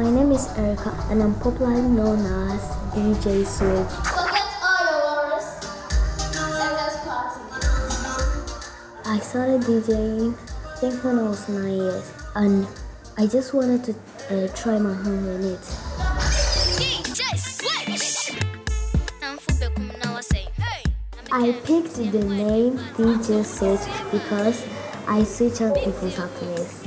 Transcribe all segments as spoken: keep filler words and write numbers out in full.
My name is Erica and I'm popularly known as D J Switch. Forget all your worries and let's party. I started DJing I think when I was nine years and I just wanted to uh, try my hand on it. D J Switch! I picked the name D J Switch because I switch on people's happiness.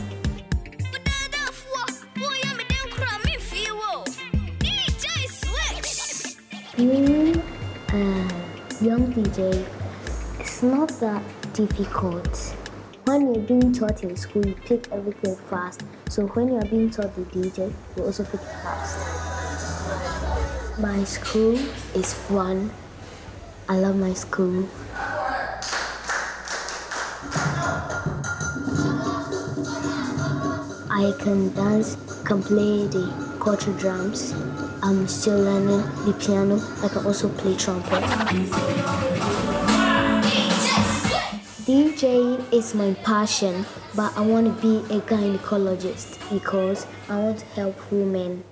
Being a young D J is not that difficult. When you're being taught in school, you pick everything fast. So when you're being taught the D J, you also pick it fast. My school is fun. I love my school. I can dance, can play the culture drums. I'm still learning the piano. I can also play trumpet. DJing is my passion, but I want to be a gynecologist because I want to help women.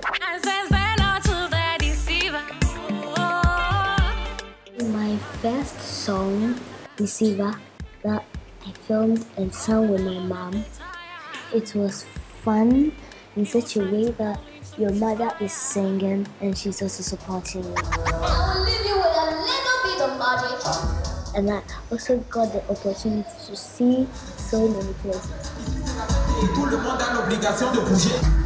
My first song, Deceiver, that I filmed and sang with my mom, it was fun in such a way that your mother is singing and she's also supporting you. I will leave you with a little bit of magic. And I also got the opportunity to see so many places. Tout le monde a l'obligation de bouger.